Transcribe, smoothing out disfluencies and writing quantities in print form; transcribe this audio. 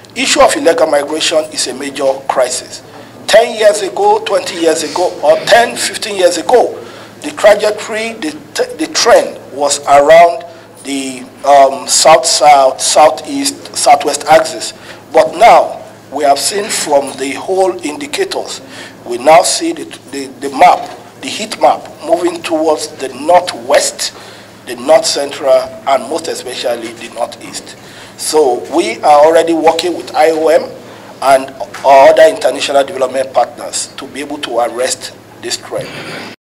Issue of illegal migration is a major crisis. 10 years ago, 20 years ago, or 10, 15 years ago, the trajectory, the trend was around the south-south, southeast, southwest axis. But now, we have seen from the whole indicators, we now see the map, the heat map, moving towards the northwest, the north central, and most especially the northeast. So we are already working with IOM and our other international development partners to be able to arrest this trend.